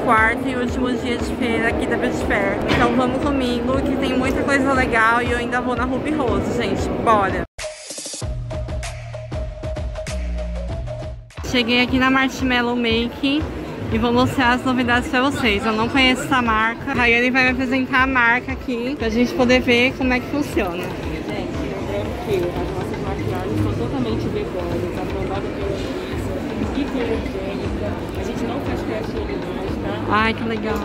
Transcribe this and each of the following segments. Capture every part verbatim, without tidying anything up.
quarto e último dia de feira aqui da Beauty Fair. Então vamos comigo, que tem muita coisa legal e eu ainda vou na Ruby Rose, gente. Bora! Cheguei aqui na Marshmallow Make e vou mostrar as novidades pra vocês. Eu não conheço essa marca. A Rayane vai me apresentar a marca aqui pra gente poder ver como é que funciona. Gente, lembrando que as nossas maquiagens são totalmente veganas, aprovadas pela Anvisa, hipoalergênica. A gente não faz teste em animais, tá? Ai, que legal.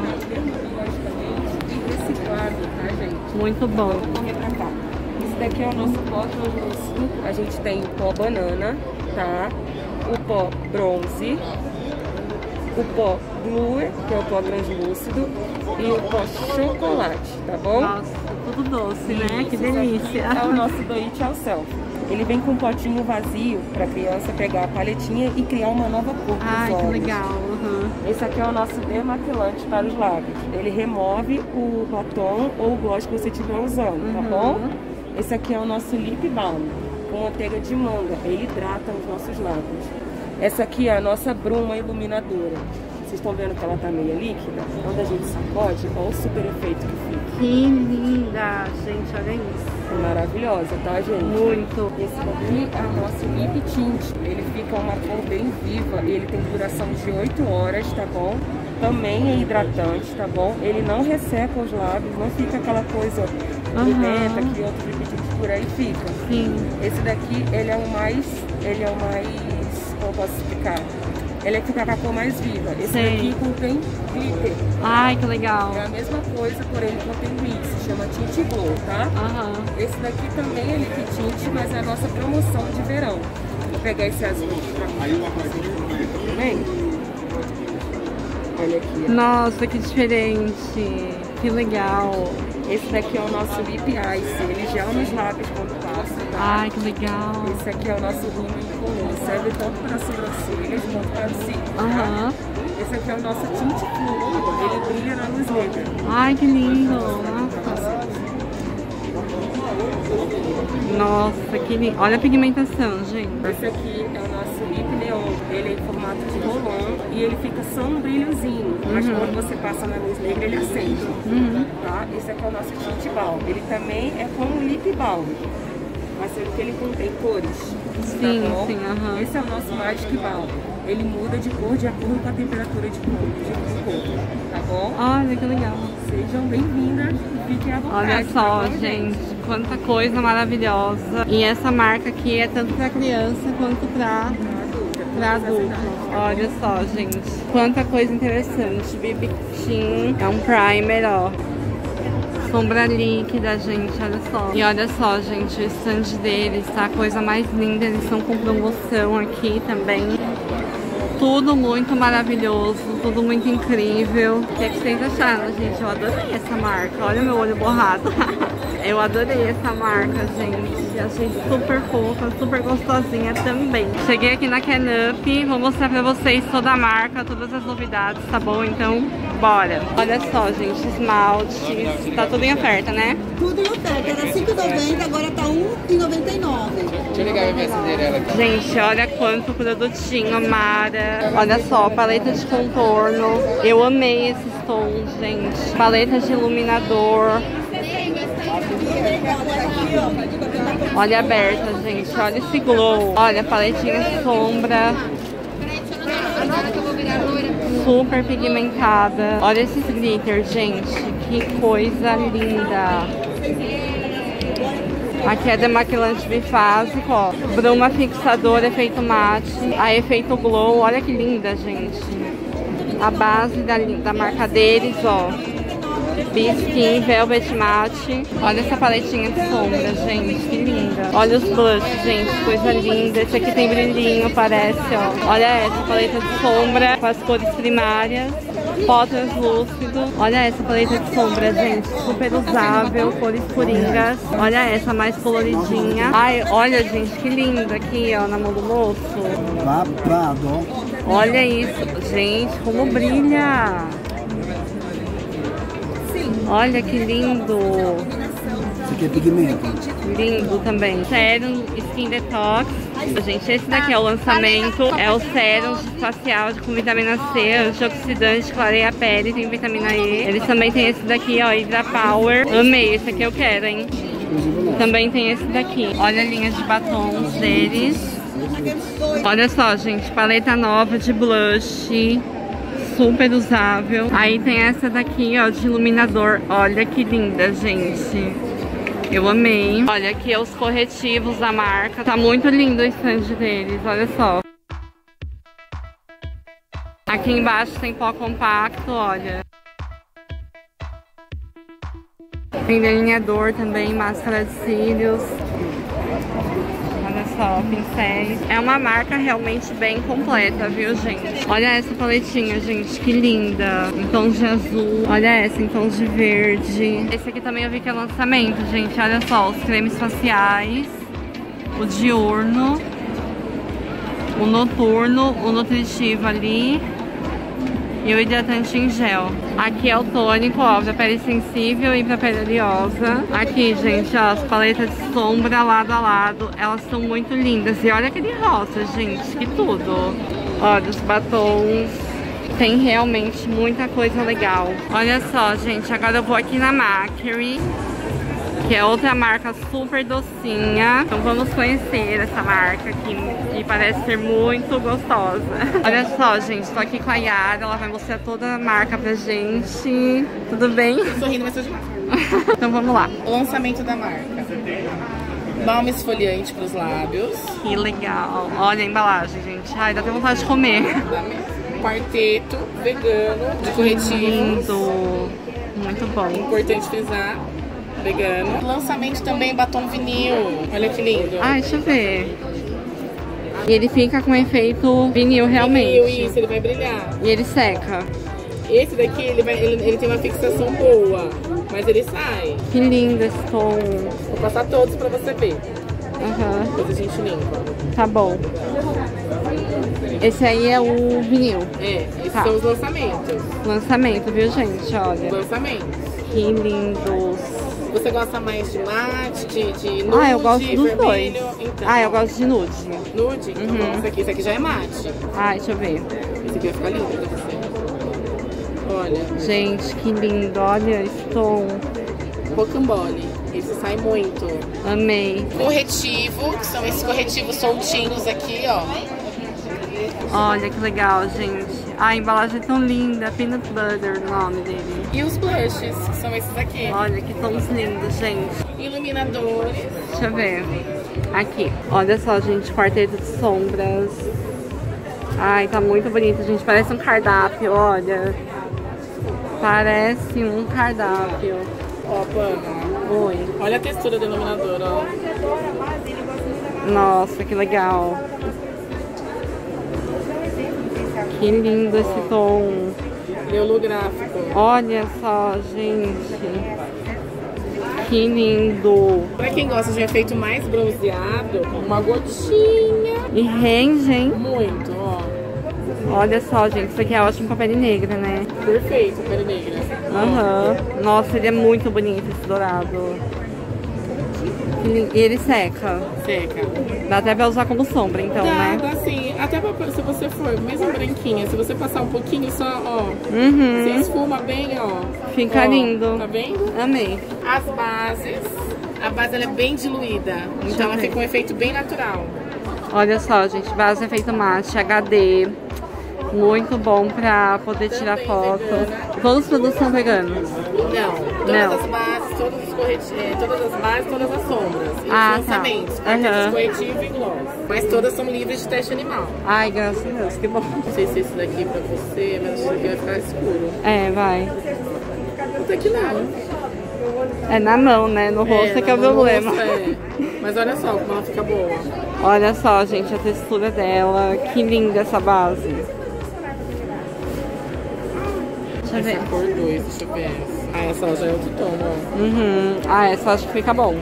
E reciclável, tá, gente? Muito bom. Vamos correr pra cá. Esse daqui é o nosso pó translúcido. A gente tem o pó banana, tá? O pó bronze, o pó blue, que é o pó translúcido, e o pó chocolate, tá bom? Nossa, tudo doce, né? Que delícia. É o nosso do It Yourself. Ele vem com um potinho vazio para a criança pegar a paletinha e criar uma nova cor para os Ai, olhos. que legal. Uhum. Esse aqui é o nosso demaquilante para os lábios. Ele remove o batom ou o gloss que você estiver usando, Uhum. tá bom? Esse aqui é o nosso lip balm, com manteiga de manga. Ele hidrata os nossos lábios. Essa aqui é a nossa bruma iluminadora. Vocês estão vendo que ela tá meio líquida? Quando a gente sacode, olha o super efeito que fica. Que linda, gente, olha isso. Maravilhosa, tá, gente? Muito. Esse daqui é o nosso lip tint. Ele fica uma cor bem viva. Ele tem duração de oito horas, tá bom? Também é hidratante, tá bom? Ele não resseca os lábios, não fica aquela coisa grudenta Uhum. que outros lip tints por aí fica. Sim. Esse daqui, ele é o mais... Ele é o mais... Como eu posso explicar? Ele é que fica com a cor mais viva. Esse Sei. daqui contém glitter. Ai, que legal. É a mesma coisa, porém ele contém glitter. Se chama Tint Glow, tá? Aham. Esse daqui também é lip tint, mas é a nossa promoção de verão. Vou pegar esse azul aqui pra mim. Tudo bem? Olha aqui, ó. Nossa, que diferente. Que legal. Esse daqui é o nosso lip ice. Ele gela nos lábios quando passa, tá? Ai, que legal. Esse aqui é o nosso rímel incolor. Serve tanto para sobrancelhas quanto para os cílios, tá? Aham. Esse aqui é o nosso tint fluo. Ele brilha na luz negra. Ai, que lindo. Nossa. Nossa, que lindo. Olha a pigmentação, gente. Esse aqui é o nosso lip neon. Ele é em formato de rolão e ele fica só um brilhozinho. Mas Uhum. quando você passa na luz negra, ele acende. Uhum. Tá? Esse aqui é o nosso tint balm. Ele também é como um lip balm. Mas sendo que ele contém cores. Sim, tá bom? sim, aham. Esse é o nosso Magic Balm. Ele muda de cor de acordo com a temperatura de corpo, de corpo, tá bom? Olha, que legal. Sejam bem-vindas e fiquem à vontade. Olha só, tá bom, gente, quanta coisa maravilhosa. E essa marca aqui é tanto pra criança quanto pra, pra adulto. Olha só, gente, quanta coisa interessante. B B Team é um primer, ó. Sombra líquida, gente, olha só. E olha só, gente, o stand deles tá a coisa mais linda. Eles estão com promoção aqui também. Tudo muito maravilhoso, tudo muito incrível. O que é que vocês acharam, gente? Eu adorei essa marca. Olha meu olho borrado. Eu adorei essa marca, gente. Achei super fofa, super gostosinha também. Cheguei aqui na Can-Up, vou mostrar pra vocês toda a marca, todas as novidades, tá bom? Então, bora. Olha só, gente, esmaltes. Tá tudo em oferta, né? Tudo em oferta, era cinco reais e noventa centavos, agora tá um real e noventa e nove centavos. Deixa eu ligar a minha cinderela aqui. Gente, olha quanto produtinho, Mara. Olha só, paleta de contorno. Eu amei esses tons, gente. Paleta de iluminador. Olha aberta, gente. Olha esse glow. Olha, paletinha de sombra. Super pigmentada. Olha esses glitter, gente. Que coisa linda. Aqui é demaquilante bifásico, ó. Bruma fixador, efeito mate. A efeito glow. Olha que linda, gente. A base da, da marca deles, ó. Be-Skin Velvet Matte. Olha essa paletinha de sombra, gente, que linda. Olha os blushes, gente, coisa linda. Esse aqui tem brilhinho, parece, ó. Olha essa paleta de sombra com as cores primárias. Pó translúcido. Olha essa paleta de sombra, gente, super usável, cores coringas. Olha essa mais coloridinha. Ai, olha, gente, que linda aqui, ó, na mão do moço. Babado. Olha isso, gente, como brilha. Olha que lindo. Isso aqui é pigmento. Lindo também. Sérum Skin Detox. Gente, esse daqui é o lançamento, é o sérum facial com vitamina C, antioxidante, clareia a pele, tem vitamina E. Eles também tem esse daqui, ó, Hydra Power. Amei, esse aqui eu quero, hein? Também tem esse daqui. Olha a linha de batons deles. Olha só, gente, paleta nova de blush, super usável. Aí tem essa daqui, ó, de iluminador. Olha que linda, gente. Eu amei. Olha aqui é os corretivos da marca. Tá muito lindo o stand deles, olha só. Aqui embaixo tem pó compacto, olha. Tem delineador também, máscara de cílios. Olha só, pincéis. É uma marca realmente bem completa, viu, gente? Olha essa paletinha, gente, que linda. Em tons de azul. Olha essa, em tons de verde. Esse aqui também eu vi que é lançamento, gente. Olha só, os cremes faciais. O diurno. O noturno. O nutritivo ali. E o hidratante em gel. Aqui é o tônico, ó, pra pele sensível e pra pele oleosa. Aqui, gente, ó, as paletas de sombra lado a lado. Elas são muito lindas. E olha aquele rosa, gente, que tudo. Olha, os batons. Tem realmente muita coisa legal. Olha só, gente, agora eu vou aqui na Macri, que é outra marca super docinha. Então vamos conhecer essa marca aqui, que parece ser muito gostosa. Olha só, gente, tô aqui com a Yara, ela vai mostrar toda a marca pra gente. Tudo bem? Sorrindo, mas tô de máscara. Então vamos lá. O lançamento da marca. Balm esfoliante pros lábios. Que legal. Olha a embalagem, gente. Ai, dá até vontade de comer. Quarteto vegano de corretivos. Lindo. Muito bom. Importante frisar. Vegano. Lançamento também batom vinil. Olha que lindo. Ai, deixa eu ver. E ele fica com efeito vinil realmente. Vinil, isso, ele vai brilhar. E ele seca. Esse daqui, ele, vai, ele, ele tem uma fixação boa, mas ele sai. Que lindo esse tom. Vou passar todos pra você ver. Aham. Depois a gente limpa. Tá bom. Esse aí é o vinil. É, esses Tá. são os lançamentos. Lançamento, viu, gente? Olha. Lançamentos. Que lindos. Você gosta mais de mate, de, de nude, Ah, eu gosto dos vermelho? dois. Então, Ah, eu gosto de nude. nude? Então, Uhum. esse aqui, esse aqui já é mate. Ah, deixa eu ver. Esse aqui vai ficar lindo pra você. Olha, Gente, que lindo. Olha esse tom. rocambole. Esse sai muito. Amei. Corretivo, que são esses corretivos soltinhos aqui, ó. Olha que legal, gente. Ah, a embalagem é tão linda. Peanut Butter o nome dele. E os blushes, que são esses aqui. Olha que tons lindos, gente. Iluminadores. Deixa eu ver. Aqui. Olha só, gente. Quarteto de sombras. Ai, tá muito bonito, gente. Parece um cardápio, olha. Parece um cardápio. Ó, Pana. Oi. Olha a textura do iluminador, ó. Nossa, que legal. Que lindo esse tom. Oleográfico. Olha só, gente. Que lindo. Pra quem gosta de um efeito mais bronzeado, uma gotinha. E rende, hein? Muito, ó. Olha só, gente. Isso aqui é ótimo pra pele negra, né? Perfeito, pele negra. Aham. Nossa, ele é muito bonito, esse dourado. Que lindo. E ele seca. Seca. Dá até pra usar como sombra, então, Dá, né? dá sim. Até pra, se você for, mesmo branquinha, se você passar um pouquinho só, ó. Uhum. Você esfuma bem, ó. Fica Ó, lindo. Tá vendo? Amei. As bases. A base ela é bem diluída. Deixa Então eu ela ver. fica um efeito bem natural. Olha só, gente. Base efeito mate, H D. Muito bom pra poder tirar Também foto. vegana. Todos os produtos são veganos. Não, todas Não. as bases, todos os corretivos, é, todas as bases, todas as sombras. E Ah, os tá. lançamentos, Aham. uhum. Corretivo e gloss. Mas todas são livres de teste animal. Ai, graças a Deus, que bom. Não sei se esse daqui é pra você, mas esse daqui vai ficar escuro. É, vai. Até que não. É na mão, né? No rosto é, que é o no problema. rosto, é. Mas olha só como ela fica boa. Olha só, gente, a textura dela. Que linda essa base. Deixa eu Essa é ver. a cor dois, deixa eu ver. Ah, essa ó, já é outro tom, ó. Uhum. Ah, essa eu acho que fica bom.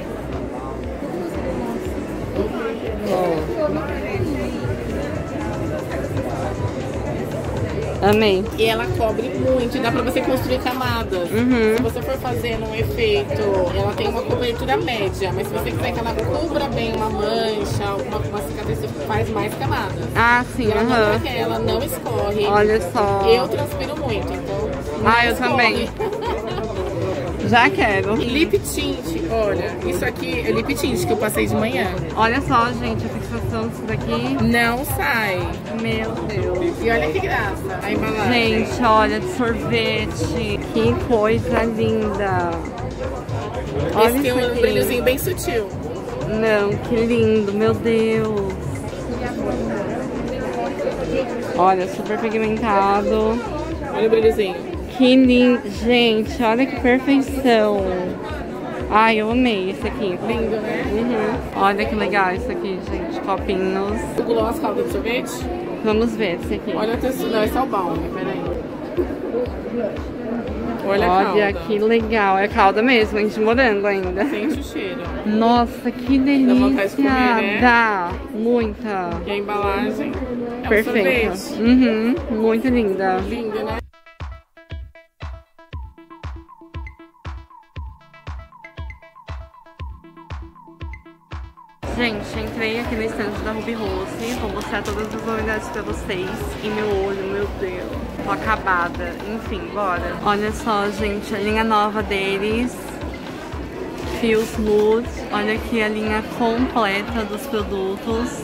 Ó. Amei. E ela cobre muito, e dá pra você construir camadas. Uhum. Se você for fazer num efeito, ela tem uma cobertura média, mas se você quiser que ela cubra bem uma mancha, uma, uma cicatriz, você faz mais camadas. Ah, sim, E ela não aham. craqueia, ela não escorre. Olha só. Eu transpiro muito, então. não Ah, eu escorre. também. Já quero. E lip tint, olha, isso aqui é lip tint que eu passei de manhã. Olha só, gente, a fixação disso daqui. Não sai. Meu Deus. E olha que graça a embalagem. Gente, olha, de sorvete. Que coisa linda. Olha Esse tem isso um aqui. brilhozinho bem sutil. Não, que lindo, meu Deus. Olha, super pigmentado. Olha o brilhozinho. Que lindo. Gente, olha que perfeição. Ai, eu amei esse aqui. Lindo, né? Uhum. Olha que legal isso aqui, gente. Copinhos. O gloss calda de sorvete. Vamos ver esse aqui. Olha a textura, não, esse é o balme, peraí. Olha a Olha calda. que legal. É calda mesmo, a gente morando ainda. Sente o cheiro. Nossa, que Dá vontade de delícia. comer, né? Dá, muita. E a embalagem é um Perfeita. sorvete. Uhum, muito linda. Linda, né? Gente, entrei aqui no estande da Ruby Rose. Vou mostrar todas as novidades pra vocês. E meu olho, meu Deus, tô acabada. Enfim, bora. Olha só, gente, a linha nova deles. Feels Smooth. Olha aqui a linha completa dos produtos.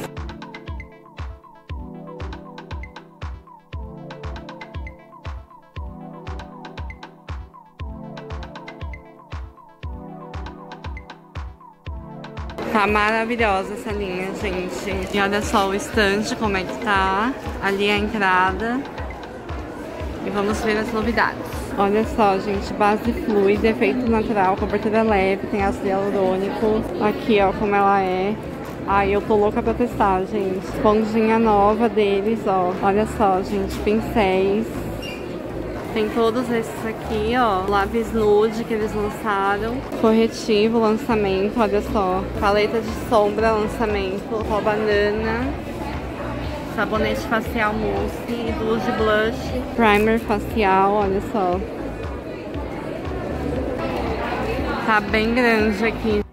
Tá maravilhosa essa linha, gente. E olha só o estande, como é que tá. Ali é a entrada. E vamos ver as novidades. Olha só, gente, base fluida, efeito natural, cobertura leve, tem ácido hialurônico. Aqui, ó, como ela é. Ai, eu tô louca pra testar, gente. Esponjinha nova deles, ó. Olha só, gente, pincéis. Tem todos esses aqui, ó. Lápis nude que eles lançaram. Corretivo, lançamento, olha só. Paleta de sombra, lançamento. Pó banana. Sabonete facial mousse. Luz de blush. Primer facial, olha só. Tá bem grande aqui.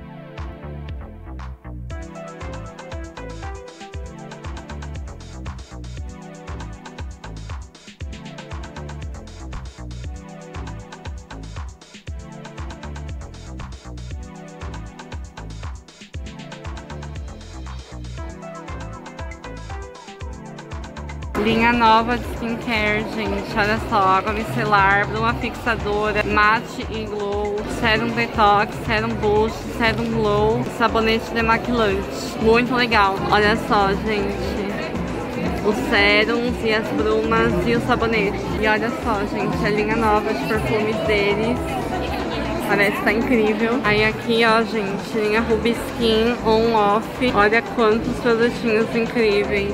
Linha nova de skincare, gente, olha só, água micelar, bruma fixadora, mate e glow, serum detox, serum boost, serum glow, sabonete demaquilante, muito legal, olha só, gente, os sérums e as brumas e o sabonete, e olha só, gente, a linha nova de perfumes deles, parece que tá incrível. Aí aqui, ó, gente, linha Ruby Skin On-Off, olha quantos produtinhos incríveis.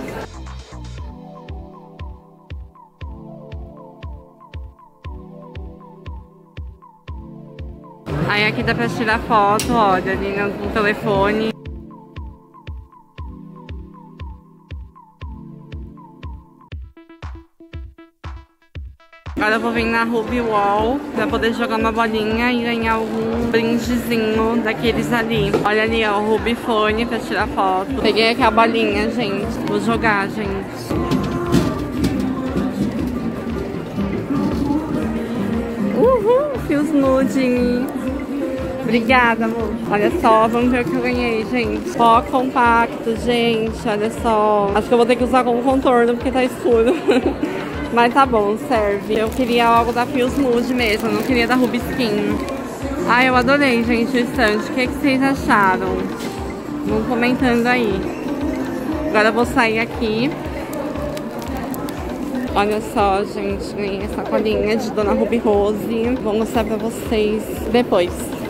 Aí aqui dá pra tirar foto, olha, ali no, no telefone. Agora eu vou vir na Ruby Wall pra poder jogar uma bolinha e ganhar algum brindezinho daqueles ali. Olha ali, ó, o Ruby Phone pra tirar foto. Peguei aqui a bolinha, gente. Vou jogar, gente. Uhul, Feels Nude. Obrigada, amor. Olha só, vamos ver o que eu ganhei, gente. Pó compacto, gente, olha só. Acho que eu vou ter que usar como contorno porque tá escuro. Mas tá bom, serve. Eu queria algo da Feels Nude mesmo, eu não queria da Ruby Skin. Ai, eu adorei, gente, o stand. O que, que vocês acharam? Vão comentando aí. Agora eu vou sair aqui. Olha só, gente, ganhei essa colinha de Dona Ruby Rose. Vou mostrar pra vocês depois.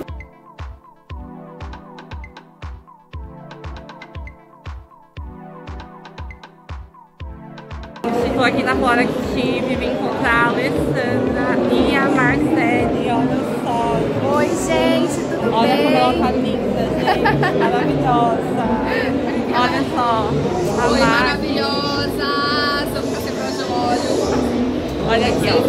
Estou aqui na Flora Active, vim encontrar a Alessandra e a Marcele, olha só. Oi, gente, tudo olha bem? Olha como ela tá linda, gente, maravilhosa. Olha só, a Oi, Mar... maravilhosa, somos a Cefrão de Olho.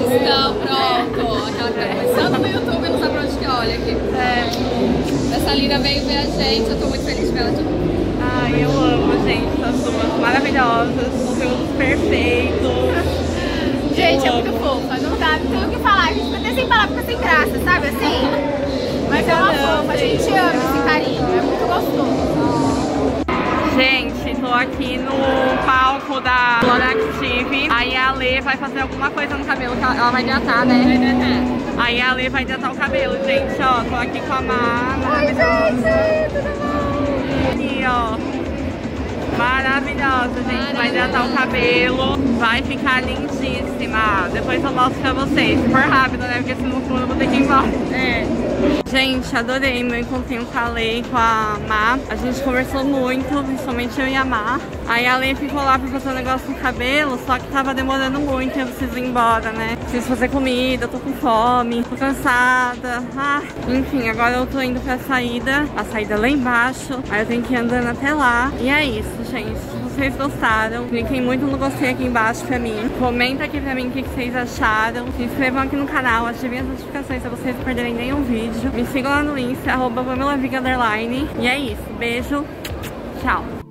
Então, pronto. Aquela que tá começando no YouTube e não sabe pra onde que olha aqui. É. Essa Lina veio ver a gente, eu tô muito feliz com ela de novo. Ai, eu amo, gente, essas duas maravilhosas, conteúdos perfeitos. Gente, é muito fofa, não dá, não tem o que falar, a gente fica até sem palavras, fica sem graça, sabe assim? Mas é uma fofa, a gente ama esse carinho, é muito gostoso. Gente, tô aqui no palco da Loractive. Aí a Lê vai fazer alguma coisa no cabelo, que ela, ela vai hidratar, né? Vai hidratar. Aí a Lê vai hidratar o cabelo, gente, ó. Tô aqui com a Má. Oi, gente, tudo bom? Aqui, ó. Maravilhosa, gente. Vai hidratar o cabelo. Vai ficar lindíssima. Depois eu mostro pra vocês. Se for rápido, né? Porque se não for, eu vou ter que ir embora. É. Gente, adorei meu encontrinho com a Lê e com a Má. A gente conversou muito, principalmente eu e a Má. Aí a Lê ficou lá pra fazer um negócio no cabelo, só que tava demorando muito e eu preciso ir embora, né? Preciso fazer comida, tô com fome, tô cansada. Ah, enfim, agora eu tô indo pra saída. A saída é lá embaixo. Aí eu tenho que ir andando até lá. E é isso, gente. Se vocês gostaram, cliquem muito no gostei aqui embaixo pra mim. Comenta aqui pra mim o que vocês acharam. Se inscrevam aqui no canal, ativem as notificações pra vocês não perderem nenhum vídeo. Me sigam lá no Insta, arroba Pamela Viga underline. E é isso, beijo, tchau.